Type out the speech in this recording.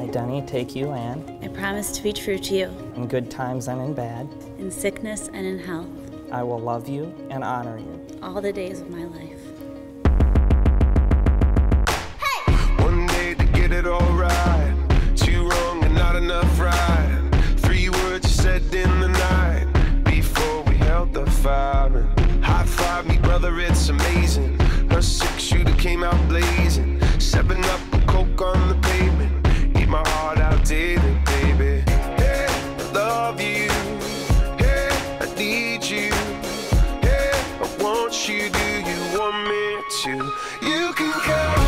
Denny, take you, Ann, I promise to be true to you, in good times and in bad. in sickness and in health, I will love you and honor you. all the days of my life. One day to get it all right. Two wrong and not enough right. 3 words you said in the night before we held the fire. And high five me, brother, it's amazing. Her 6-shooter came out blazing. 7 up and coke on the pavement. Eat my heart out daily, baby. Hey, I love you. Hey, I need you. Hey, I want you. Do you want me to? You can count